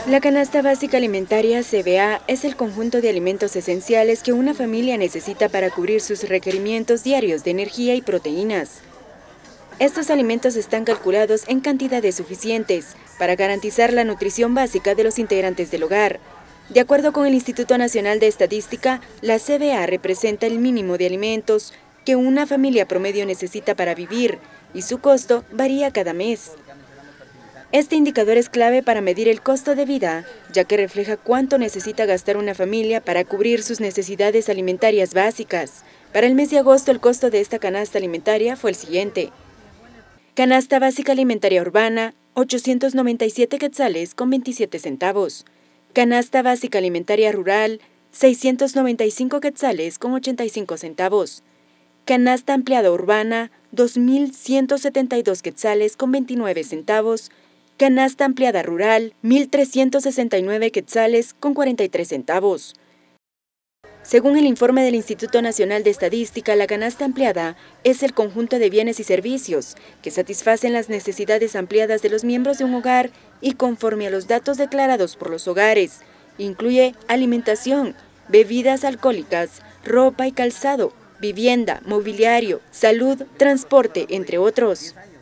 La canasta básica alimentaria (CBA) es el conjunto de alimentos esenciales que una familia necesita para cubrir sus requerimientos diarios de energía y proteínas. Estos alimentos están calculados en cantidades suficientes para garantizar la nutrición básica de los integrantes del hogar. De acuerdo con el Instituto Nacional de Estadística, la CBA representa el mínimo de alimentos que una familia promedio necesita para vivir y su costo varía cada mes. Este indicador es clave para medir el costo de vida, ya que refleja cuánto necesita gastar una familia para cubrir sus necesidades alimentarias básicas. Para el mes de agosto, el costo de esta canasta alimentaria fue el siguiente. Canasta básica alimentaria urbana, 897 quetzales con 27 centavos. Canasta básica alimentaria rural, 695 quetzales con 85 centavos. Canasta ampliada urbana, 2.172 quetzales con 29 centavos. Canasta ampliada rural, 1.369 quetzales con 43 centavos. Según el informe del Instituto Nacional de Estadística, la canasta ampliada es el conjunto de bienes y servicios que satisfacen las necesidades ampliadas de los miembros de un hogar y conforme a los datos declarados por los hogares. Incluye alimentación, bebidas alcohólicas, ropa y calzado, vivienda, mobiliario, salud, transporte, entre otros.